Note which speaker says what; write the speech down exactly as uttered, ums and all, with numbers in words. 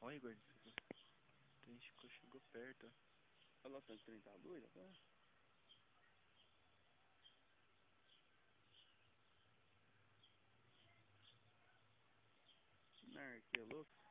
Speaker 1: Olha, gordinho. O trem chegou, chegou perto, ó.
Speaker 2: Olha lá o tanto que o trem tá doido agora. Não, que louco.